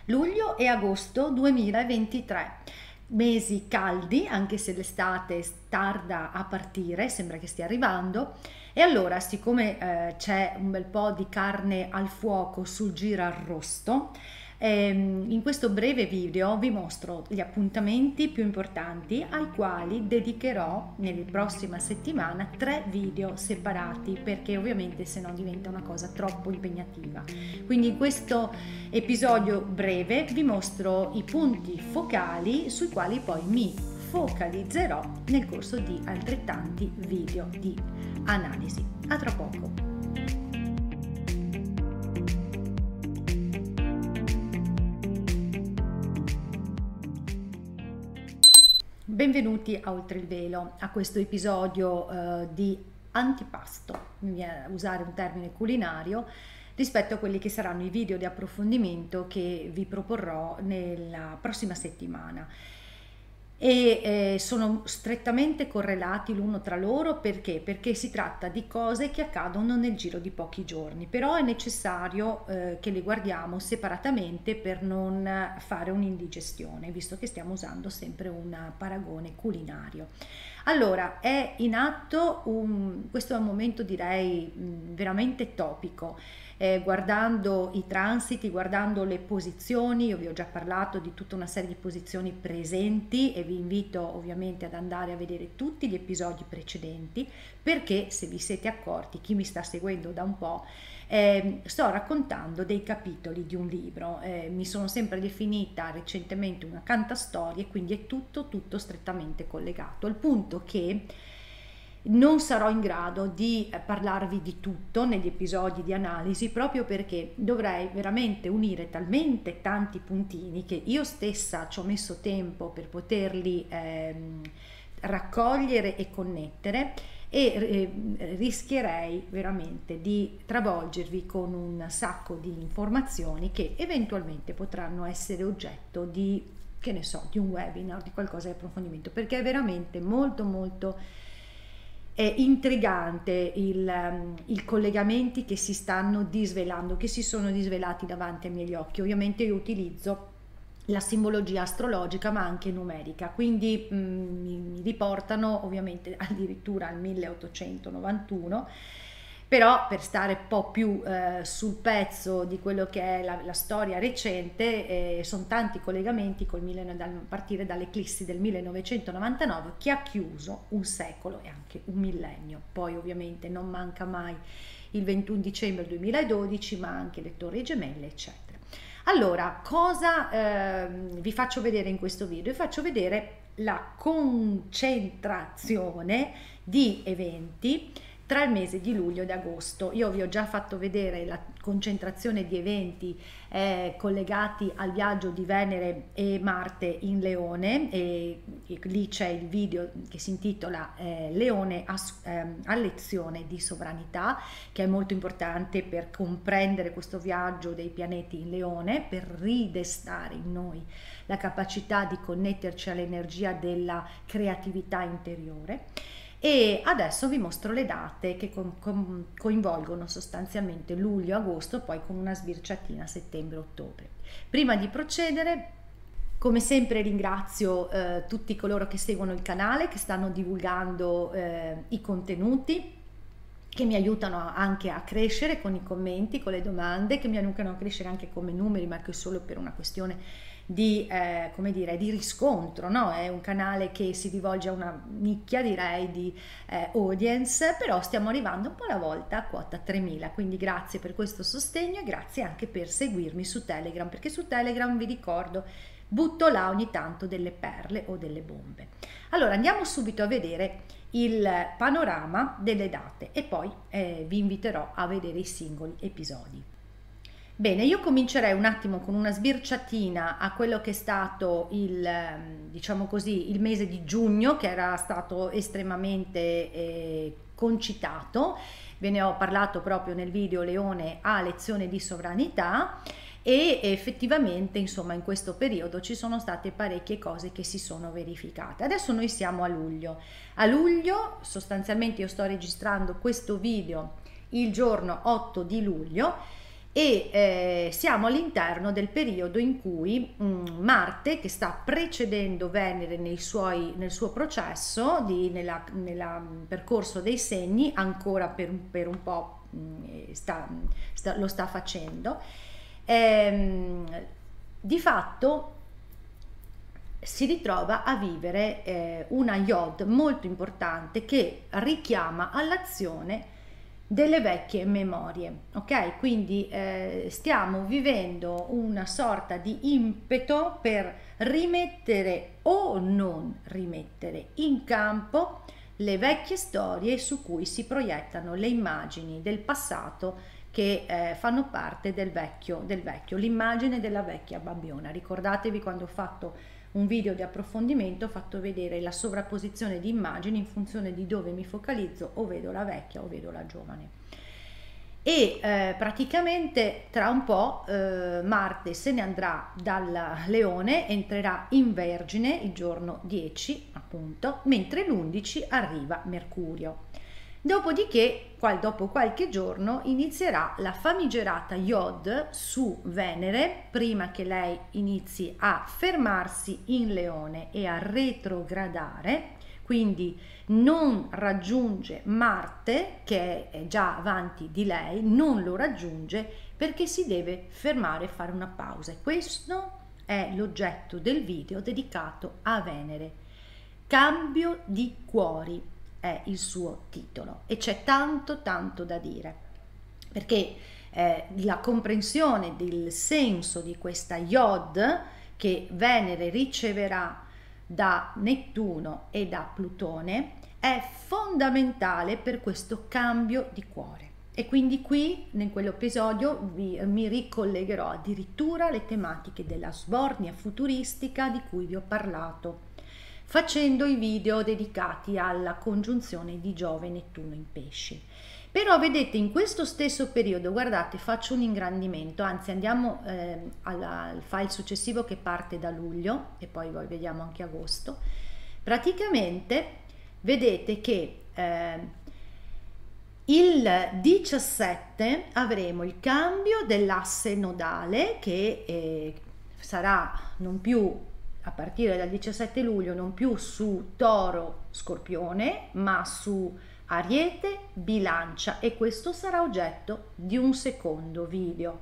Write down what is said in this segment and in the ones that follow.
Luglio e agosto 2023, mesi caldi, anche se l'estate tarda a partire, sembra che stia arrivando. E allora, siccome c'è un bel po' di carne al fuoco sul girarrosto, in questo breve video vi mostro gli appuntamenti più importanti ai quali dedicherò nella prossima settimana 3 video separati, perché ovviamente se no diventa una cosa troppo impegnativa. Quindi in questo episodio breve vi mostro i punti focali sui quali poi mi focalizzerò nel corso di altrettanti video di analisi. A tra poco. Benvenuti a Oltre il Velo, a questo episodio di antipasto, mi viene a usare un termine culinario, rispetto a quelli che saranno i video di approfondimento che vi proporrò nella prossima settimana. E sono strettamente correlati l'uno tra loro perché si tratta di cose che accadono nel giro di pochi giorni, però è necessario che le guardiamo separatamente per non fare un'indigestione, visto che stiamo usando sempre un paragone culinario. Allora, è in atto questo è un momento, direi, veramente topico. Guardando i transiti, guardando le posizioni, io vi ho già parlato di tutta una serie di posizioni presenti e vi invito ovviamente ad andare a vedere tutti gli episodi precedenti, perché se vi siete accorti, chi mi sta seguendo da un po', sto raccontando dei capitoli di un libro. Mi sono sempre definita recentemente una cantastorie, quindi è tutto strettamente collegato, al punto che non sarò in grado di parlarvi di tutto negli episodi di analisi, proprio perché dovrei veramente unire talmente tanti puntini che io stessa ci ho messo tempo per poterli raccogliere e connettere, e rischierei veramente di travolgervi con un sacco di informazioni che eventualmente potranno essere oggetto di, che ne so, di un webinar, di qualcosa di approfondimento, perché è veramente molto è intrigante i collegamenti che si stanno disvelando, che si sono disvelati davanti ai miei occhi. Ovviamente io utilizzo la simbologia astrologica ma anche numerica, quindi mi riportano ovviamente addirittura al 1891, però per stare un po' più sul pezzo di quello che è la storia recente, sono tanti collegamenti a partire dall'eclissi del 1999 che ha chiuso un secolo e anche un millennio. Poi ovviamente non manca mai il 21 dicembre 2012, ma anche le Torri Gemelle, eccetera. Allora, cosa vi faccio vedere in questo video? Vi faccio vedere la concentrazione di eventi tra il mese di luglio ed agosto. Io vi ho già fatto vedere la concentrazione di eventi collegati al viaggio di Venere e Marte in Leone, e lì c'è il video che si intitola Leone a lezione di sovranità, che è molto importante per comprendere questo viaggio dei pianeti in Leone, per ridestare in noi la capacità di connetterci all'energia della creatività interiore. E adesso vi mostro le date che coinvolgono sostanzialmente luglio-agosto, poi con una sbirciatina settembre-ottobre. Prima di procedere, come sempre ringrazio tutti coloro che seguono il canale, che stanno divulgando i contenuti, che mi aiutano anche a crescere con i commenti, con le domande, che mi aiutano a crescere anche come numeri, ma che solo per una questione di, come dire, di riscontro, no? È un canale che si rivolge a una nicchia, direi, di audience, però stiamo arrivando un po' alla volta a quota 3000, quindi grazie per questo sostegno e grazie anche per seguirmi su Telegram, perché su Telegram, vi ricordo, butto là ogni tanto delle perle o delle bombe. Allora andiamo subito a vedere il panorama delle date e poi vi inviterò a vedere i singoli episodi. Bene, io comincerei un attimo con una sbirciatina a quello che è stato diciamo così, il mese di giugno, che era stato estremamente concitato. Ve ne ho parlato proprio nel video Leone a lezione di sovranità, e effettivamente insomma in questo periodo ci sono state parecchie cose che si sono verificate. Adesso noi siamo a luglio. A luglio sostanzialmente io sto registrando questo video il giorno 8 di luglio. e siamo all'interno del periodo in cui Marte, che sta precedendo Venere nel suo processo, nel percorso dei segni, ancora per un po' lo sta facendo, di fatto si ritrova a vivere una Yod molto importante che richiama all'azione delle vecchie memorie, ok? Quindi stiamo vivendo una sorta di impeto per rimettere o non rimettere in campo le vecchie storie su cui si proiettano le immagini del passato che fanno parte del vecchio, l'immagine della vecchia Babiona. Ricordatevi quando ho fatto un video di approfondimento, ho fatto vedere la sovrapposizione di immagini in funzione di dove mi focalizzo, o vedo la vecchia o vedo la giovane. E praticamente tra un po' Marte se ne andrà dal Leone, entrerà in Vergine il giorno 10 appunto, mentre l'11 arriva Mercurio. Dopodiché, dopo qualche giorno, inizierà la famigerata Yod su Venere, prima che lei inizi a fermarsi in Leone e a retrogradare, quindi non raggiunge Marte, che è già avanti di lei, non lo raggiunge perché si deve fermare e fare una pausa. E questo è l'oggetto del video dedicato a Venere. Cambio di cuori è il suo titolo e c'è tanto da dire, perché la comprensione del senso di questa Yod che Venere riceverà da Nettuno e da Plutone è fondamentale per questo cambio di cuore. E quindi qui, in quell'episodio, mi ricollegherò addirittura alle tematiche della sbornia futuristica di cui vi ho parlato, facendo i video dedicati alla congiunzione di Giove e Nettuno in Pesci. Però vedete, in questo stesso periodo, guardate, faccio un ingrandimento, anzi andiamo al file successivo che parte da luglio e poi vediamo anche agosto. Praticamente vedete che il 17 avremo il cambio dell'asse nodale che sarà non più a partire dal 17 luglio non più su Toro Scorpione ma su Ariete Bilancia, e questo sarà oggetto di un secondo video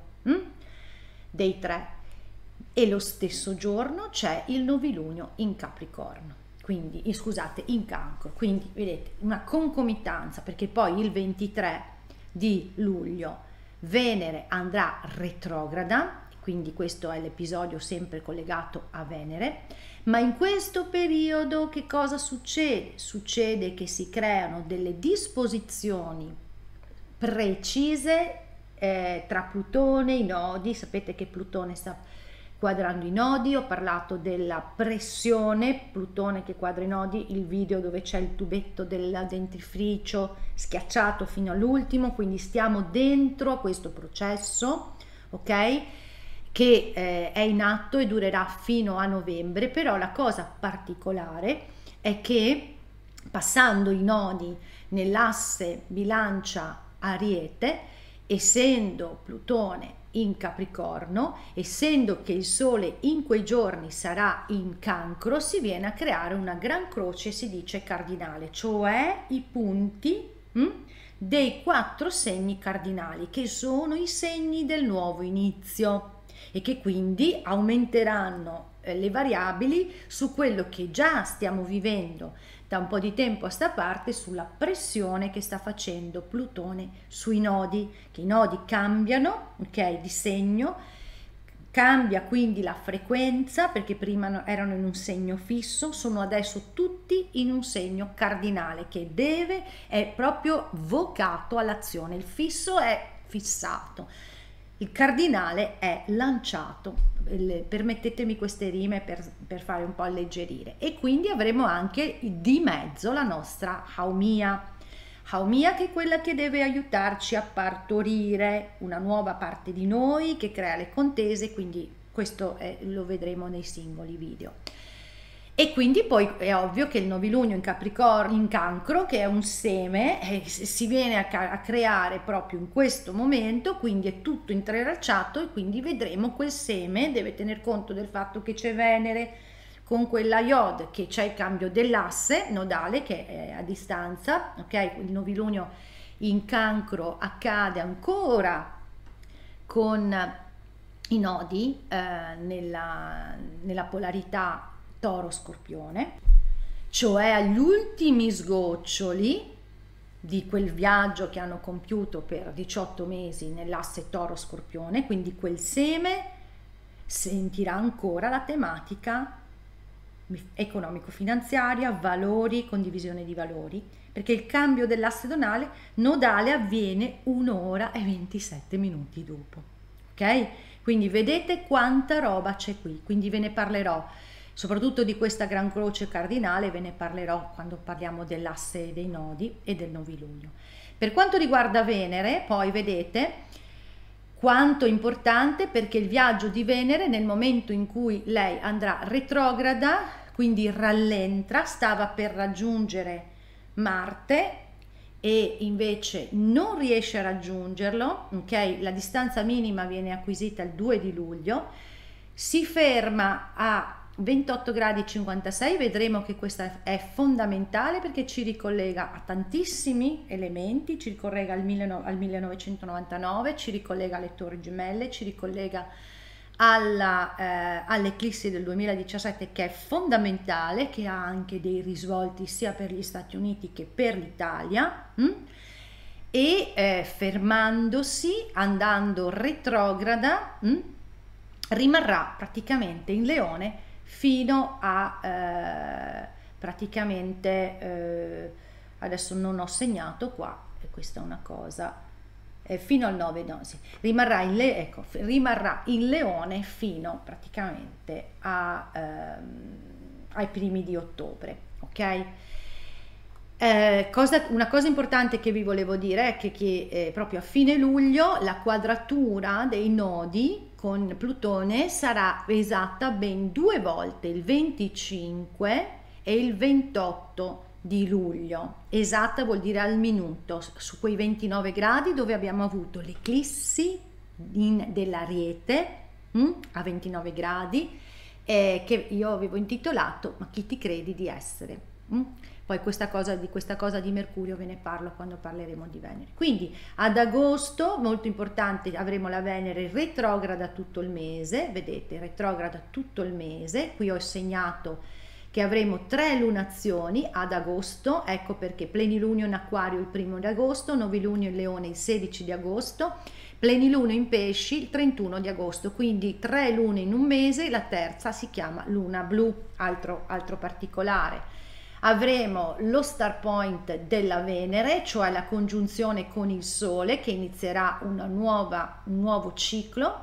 dei 3. E lo stesso giorno c'è il novilunio in Capricorno, quindi scusate, in Cancro, quindi vedete una concomitanza, perché poi il 23 di luglio Venere andrà retrograda, quindi questo è l'episodio sempre collegato a Venere. Ma in questo periodo che cosa succede? Succede che si creano delle disposizioni precise tra Plutone e i nodi. Sapete che Plutone sta quadrando i nodi, ho parlato della pressione, Plutone che quadra i nodi, il video dove c'è il tubetto del dentifricio schiacciato fino all'ultimo, quindi stiamo dentro a questo processo, ok? Che è in atto e durerà fino a novembre. Però la cosa particolare è che passando i nodi nell'asse Bilancia-Ariete, essendo Plutone in Capricorno, essendo che il Sole in quei giorni sarà in Cancro, si viene a creare una gran croce, si dice cardinale, cioè i punti dei 4 segni cardinali, che sono i segni del nuovo inizio, e che quindi aumenteranno le variabili su quello che già stiamo vivendo da un po' di tempo a sta parte, sulla pressione che sta facendo Plutone sui nodi, che i nodi cambiano, ok, di segno, cambia quindi la frequenza, perché prima erano in un segno fisso, sono adesso tutti in un segno cardinale che è proprio vocato all'azione. Il fisso è fissato, il cardinale è lanciato. Permettetemi queste rime per fare un po' alleggerire. E quindi avremo anche di mezzo la nostra Haumea, che è quella che deve aiutarci a partorire una nuova parte di noi, che crea le contese, quindi questo lo vedremo nei singoli video. E quindi poi è ovvio che il novilunio in Capricorno, in Cancro, che è un seme, si viene a creare proprio in questo momento, quindi è tutto intralciato e quindi vedremo quel seme, deve tener conto del fatto che c'è Venere con quella Iod, che c'è il cambio dell'asse nodale che è a distanza, ok? Il novilunio in Cancro accade ancora con i nodi nella polarità Toro-Scorpione, cioè agli ultimi sgoccioli di quel viaggio che hanno compiuto per 18 mesi nell'asse Toro-Scorpione, quindi quel seme sentirà ancora la tematica economico-finanziaria, valori, condivisione di valori, perché il cambio dell'asse nodale avviene 1 ora e 27 minuti dopo, ok? Quindi vedete quanta roba c'è qui, quindi ve ne parlerò, soprattutto di questa Gran Croce cardinale, ve ne parlerò quando parliamo dell'asse dei nodi e del novilunio. Per quanto riguarda Venere, poi vedete quanto è importante, perché il viaggio di Venere, nel momento in cui lei andrà retrograda, quindi rallenta, stava per raggiungere Marte e invece non riesce a raggiungerlo, ok? La distanza minima viene acquisita il 2 di luglio, si ferma a 28 gradi 56, vedremo che questa è fondamentale perché ci ricollega a tantissimi elementi, ci ricollega al 1999, ci ricollega alle Torri Gemelle, ci ricollega all'eclissi del 2017, che è fondamentale, che ha anche dei risvolti sia per gli Stati Uniti che per l'Italia, e fermandosi, andando retrograda, rimarrà praticamente in Leone fino a adesso non ho segnato qua, e questa è una cosa, fino al 9, no, sì, rimarrà in Leone fino praticamente ai primi di ottobre, ok? Una cosa importante che vi volevo dire è che proprio a fine luglio la quadratura dei nodi con Plutone sarà esatta ben 2 volte, il 25 e il 28 di luglio. Esatta vuol dire al minuto, su quei 29 gradi dove abbiamo avuto l'eclissi dell'Ariete a 29 gradi, che io avevo intitolato "Ma chi ti credi di essere?". Poi di questa cosa di Mercurio ve ne parlo quando parleremo di Venere. Quindi ad agosto, molto importante, avremo la Venere retrograda tutto il mese, vedete, retrograda tutto il mese. Qui ho segnato che avremo 3 lunazioni ad agosto, ecco perché plenilunio in Acquario il 1 di agosto, novilunio in Leone il 16 di agosto, plenilunio in Pesci il 31 di agosto, quindi 3 lune in un mese, la terza si chiama luna blu, altro particolare. Avremo lo star point della Venere, cioè la congiunzione con il Sole, che inizierà un nuovo ciclo,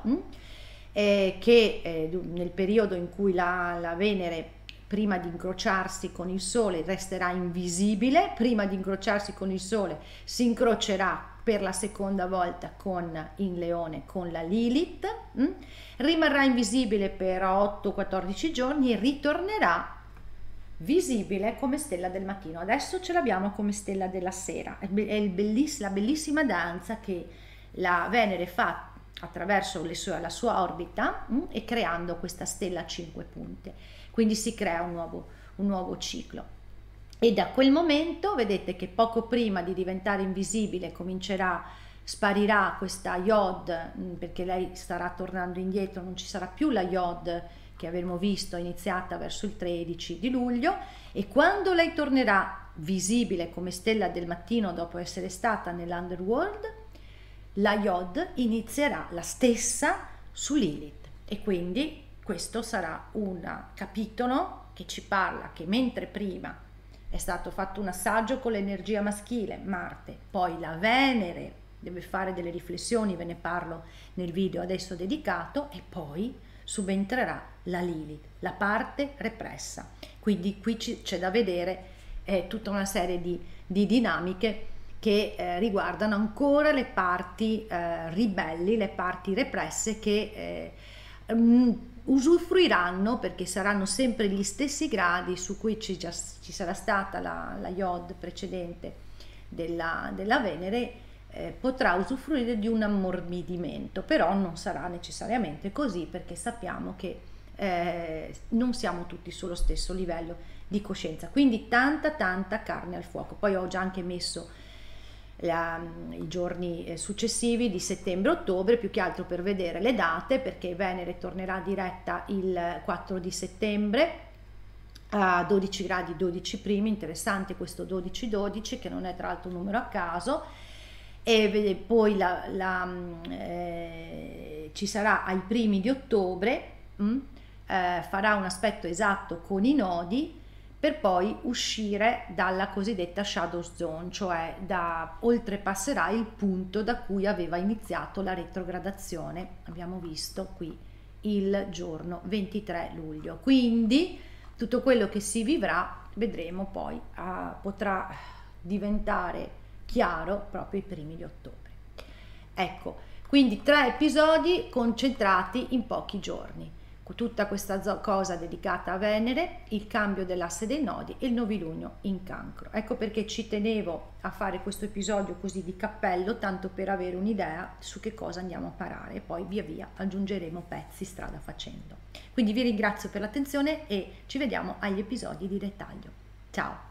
che nel periodo in cui la Venere, prima di incrociarsi con il Sole, resterà invisibile, prima di incrociarsi con il Sole si incrocerà per la seconda volta in Leone con la Lilith, rimarrà invisibile per 8-14 giorni e ritornerà visibile come stella del mattino. Adesso ce l'abbiamo come stella della sera. È la bellissima danza che la Venere fa attraverso la sua orbita, e creando questa stella a 5 punte. Quindi si crea un nuovo ciclo. E da quel momento vedete che poco prima di diventare invisibile sparirà questa Iod, perché lei starà tornando indietro, non ci sarà più la Iod che avremo visto iniziata verso il 13 di luglio, e quando lei tornerà visibile come stella del mattino dopo essere stata nell'underworld, la Iod inizierà la stessa su Lilith. E quindi questo sarà un capitolo che ci parla che mentre prima è stato fatto un assaggio con l'energia maschile, Marte, poi la Venere deve fare delle riflessioni, ve ne parlo nel video adesso dedicato, e poi subentrerà la Lilith, la parte repressa. Quindi qui c'è da vedere tutta una serie di dinamiche che riguardano ancora le parti ribelli, le parti represse che usufruiranno, perché saranno sempre gli stessi gradi su cui ci sarà stata la Iod precedente della Venere, potrà usufruire di un ammorbidimento, però non sarà necessariamente così, perché sappiamo che non siamo tutti sullo stesso livello di coscienza, quindi tanta carne al fuoco. Poi ho già anche messo i giorni successivi di settembre-ottobre, più che altro per vedere le date, perché Venere tornerà diretta il 4 di settembre a 12 gradi 12 primi, interessante questo 12-12 che non è tra l'altro un numero a caso, e poi ci sarà ai primi di ottobre, farà un aspetto esatto con i nodi, per poi uscire dalla cosiddetta shadow zone, cioè oltrepasserà il punto da cui aveva iniziato la retrogradazione, abbiamo visto qui il giorno 23 luglio. Quindi tutto quello che si vivrà, vedremo poi, potrà diventare chiaro proprio i primi di ottobre. Ecco, quindi 3 episodi concentrati in pochi giorni, con tutta questa cosa dedicata a Venere, il cambio dell'asse dei nodi e il novilunio in Cancro. Ecco perché ci tenevo a fare questo episodio così di cappello, tanto per avere un'idea su che cosa andiamo a parare, e poi via via aggiungeremo pezzi strada facendo. Quindi vi ringrazio per l'attenzione e ci vediamo agli episodi di dettaglio. Ciao!